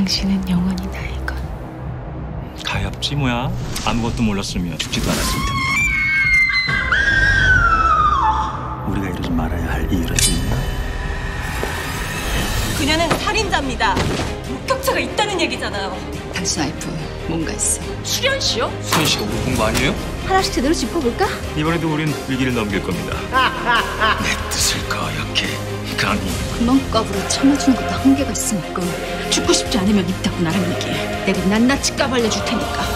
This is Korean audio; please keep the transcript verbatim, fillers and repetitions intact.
당신은 영원히 나의 것. 가엾지 뭐야. 아무것도 몰랐으면 죽지도 않았을 텐데. 우리가 이러지 말아야 할 이유라도 있나? 그녀는 살인자입니다. 목격자가 있다는 얘기잖아요. 당신 와이프 뭔가 있어. 수련 씨요? 수현 씨가 우리 본 거 아니에요? 하나씩 제대로 짚어볼까? 이번에도 우린 위기를 넘길 겁니다. 내 뜻을 거역해 강이. 구멍값으로 참아주는 것도 한계가 있으니까 죽고 싶지 않으면 입 닫고 나랑 얘기해. 내가 낱낱이 까발려 줄 테니까.